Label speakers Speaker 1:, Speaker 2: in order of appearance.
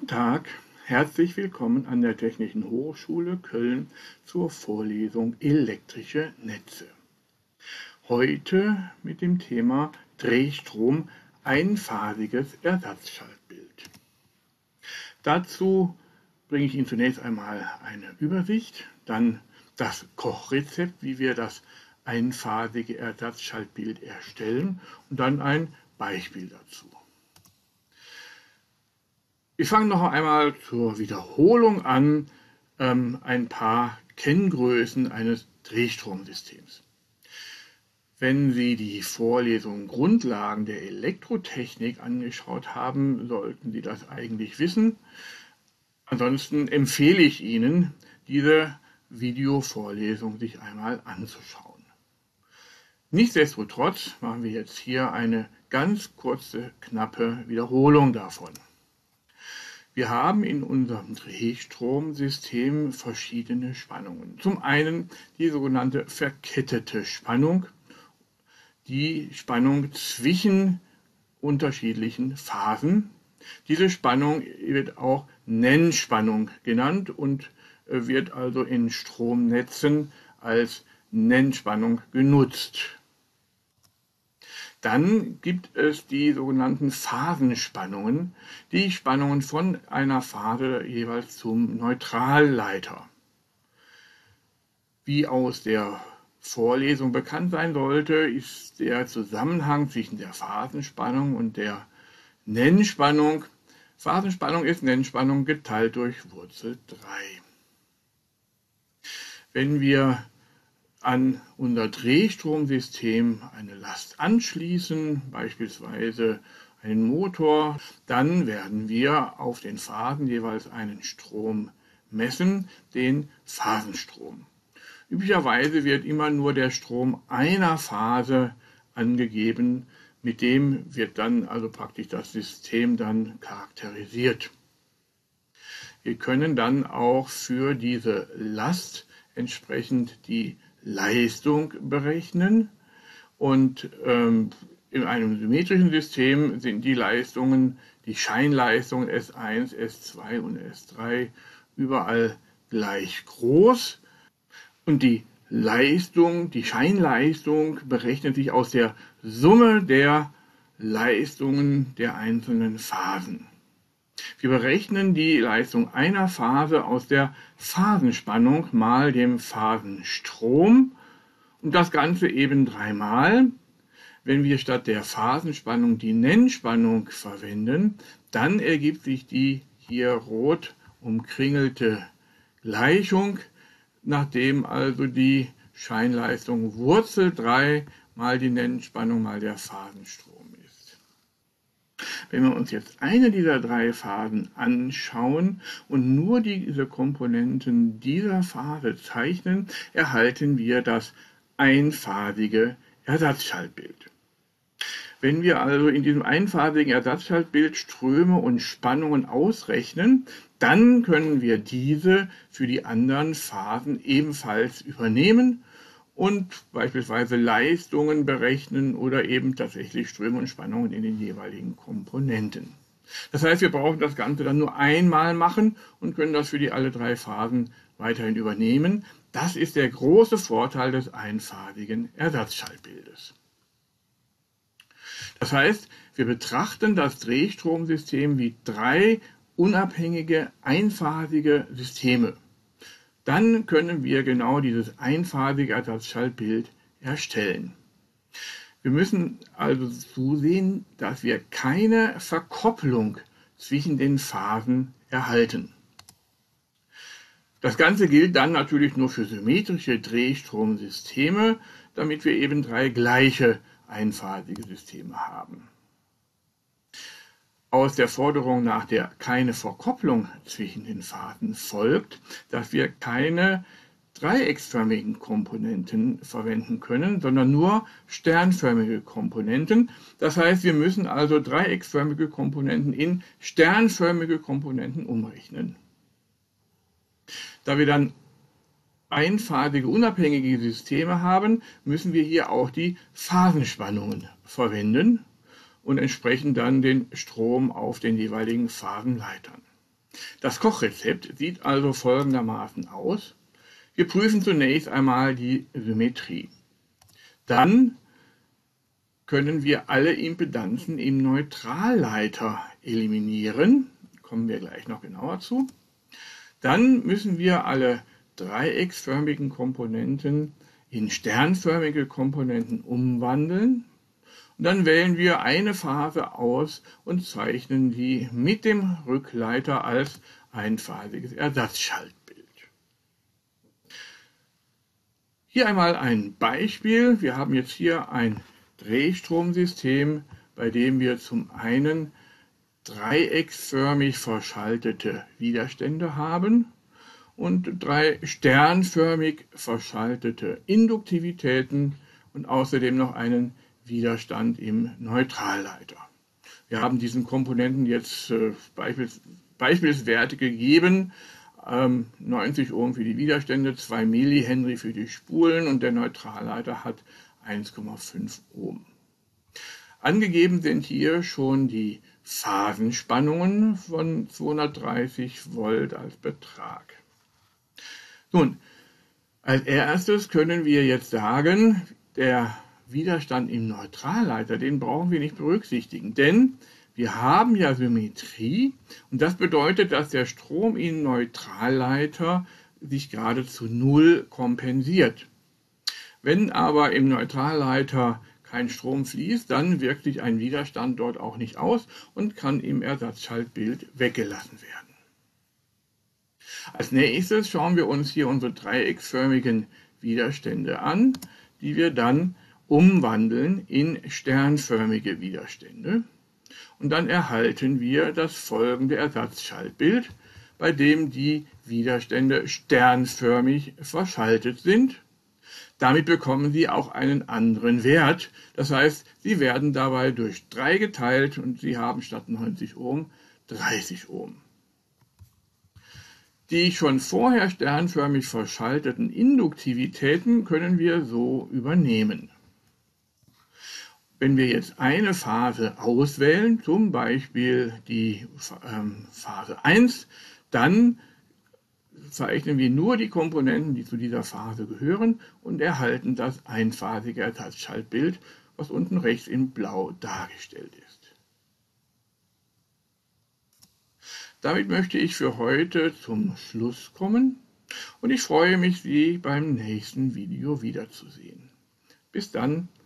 Speaker 1: Tag, herzlich willkommen an der Technischen Hochschule Köln zur Vorlesung Elektrische Netze. Heute mit dem Thema Drehstrom einphasiges Ersatzschaltbild. Dazu bringe ich Ihnen zunächst einmal eine Übersicht, dann das Kochrezept, wie wir das einphasige Ersatzschaltbild erstellen und dann ein Beispiel dazu. Ich fange noch einmal zur Wiederholung an, ein paar Kenngrößen eines Drehstromsystems. Wenn Sie die Vorlesung Grundlagen der Elektrotechnik angeschaut haben, sollten Sie das eigentlich wissen. Ansonsten empfehle ich Ihnen, diese Videovorlesung sich einmal anzuschauen. Nichtsdestotrotz machen wir jetzt hier eine ganz kurze, knappe Wiederholung davon. Wir haben in unserem Drehstromsystem verschiedene Spannungen. Zum einen die sogenannte verkettete Spannung, die Spannung zwischen unterschiedlichen Phasen. Diese Spannung wird auch Nennspannung genannt und wird also in Stromnetzen als Nennspannung genutzt. Dann gibt es die sogenannten Phasenspannungen, die Spannungen von einer Phase jeweils zum Neutralleiter. Wie aus der Vorlesung bekannt sein sollte, ist der Zusammenhang zwischen der Phasenspannung und der Nennspannung. Phasenspannung ist Nennspannung geteilt durch Wurzel 3. Wenn wir an unser Drehstromsystem eine Last anschließen, beispielsweise einen Motor, dann werden wir auf den Phasen jeweils einen Strom messen, den Phasenstrom. Üblicherweise wird immer nur der Strom einer Phase angegeben, mit dem wird dann also praktisch das System dann charakterisiert. Wir können dann auch für diese Last entsprechend die Leistung berechnen und in einem symmetrischen System sind die Leistungen, die Scheinleistungen S1, S2 und S3 überall gleich groß und die Leistung, die Scheinleistung berechnet sich aus der Summe der Leistungen der einzelnen Phasen. Wir berechnen die Leistung einer Phase aus der Phasenspannung mal dem Phasenstrom und das Ganze eben dreimal. Wenn wir statt der Phasenspannung die Nennspannung verwenden, dann ergibt sich die hier rot umkringelte Gleichung, nachdem also die Scheinleistung Wurzel 3 mal die Nennspannung mal der Phasenstrom ist. Wenn wir uns jetzt eine dieser drei Phasen anschauen und nur diese Komponenten dieser Phase zeichnen, erhalten wir das einphasige Ersatzschaltbild. Wenn wir also in diesem einphasigen Ersatzschaltbild Ströme und Spannungen ausrechnen, dann können wir diese für die anderen Phasen ebenfalls übernehmen und beispielsweise Leistungen berechnen oder eben tatsächlich Ströme und Spannungen in den jeweiligen Komponenten. Das heißt, wir brauchen das Ganze dann nur einmal machen und können das für die alle drei Phasen weiterhin übernehmen. Das ist der große Vorteil des einphasigen Ersatzschaltbildes. Das heißt, wir betrachten das Drehstromsystem wie drei unabhängige, einphasige Systeme. Dann können wir genau dieses einphasige Ersatzschaltbild erstellen. Wir müssen also zusehen, dass wir keine Verkopplung zwischen den Phasen erhalten. Das Ganze gilt dann natürlich nur für symmetrische Drehstromsysteme, damit wir eben drei gleiche einphasige Systeme haben. Aus der Forderung nach der keine Verkopplung zwischen den Phasen folgt, dass wir keine dreiecksförmigen Komponenten verwenden können, sondern nur sternförmige Komponenten. Das heißt, wir müssen also dreiecksförmige Komponenten in sternförmige Komponenten umrechnen. Da wir dann einphasige unabhängige Systeme haben, müssen wir hier auch die Phasenspannungen verwenden und entsprechend dann den Strom auf den jeweiligen Phasenleitern. Das Kochrezept sieht also folgendermaßen aus. Wir prüfen zunächst einmal die Symmetrie. Dann können wir alle Impedanzen im Neutralleiter eliminieren. Kommen wir gleich noch genauer zu. Dann müssen wir alle dreiecksförmigen Komponenten in sternförmige Komponenten umwandeln. Und dann wählen wir eine Phase aus und zeichnen die mit dem Rückleiter als einphasiges Ersatzschaltbild. Hier einmal ein Beispiel. Wir haben jetzt hier ein Drehstromsystem, bei dem wir zum einen dreiecksförmig verschaltete Widerstände haben und 3 sternförmig verschaltete Induktivitäten und außerdem noch einen Widerstand im Neutralleiter. Wir haben diesen Komponenten jetzt Beispielswerte gegeben, 90 Ohm für die Widerstände, 2 Millihenry für die Spulen und der Neutralleiter hat 1,5 Ohm. Angegeben sind hier schon die Phasenspannungen von 230 Volt als Betrag. Nun, als erstes können wir jetzt sagen, der Widerstand im Neutralleiter, den brauchen wir nicht berücksichtigen, denn wir haben ja Symmetrie und das bedeutet, dass der Strom im Neutralleiter sich gerade zu Null kompensiert. Wenn aber im Neutralleiter kein Strom fließt, dann wirkt sich ein Widerstand dort auch nicht aus und kann im Ersatzschaltbild weggelassen werden. Als nächstes schauen wir uns hier unsere dreiecksförmigen Widerstände an, die wir dann umwandeln in sternförmige Widerstände. Und dann erhalten wir das folgende Ersatzschaltbild, bei dem die Widerstände sternförmig verschaltet sind. Damit bekommen Sie auch einen anderen Wert. Das heißt, Sie werden dabei durch 3 geteilt und Sie haben statt 90 Ohm 30 Ohm. Die schon vorher sternförmig verschalteten Induktivitäten können wir so übernehmen. Wenn wir jetzt eine Phase auswählen, zum Beispiel die Phase 1, dann zeichnen wir nur die Komponenten, die zu dieser Phase gehören und erhalten das einphasige Ersatzschaltbild, was unten rechts in Blau dargestellt ist. Damit möchte ich für heute zum Schluss kommen und ich freue mich, Sie beim nächsten Video wiederzusehen. Bis dann.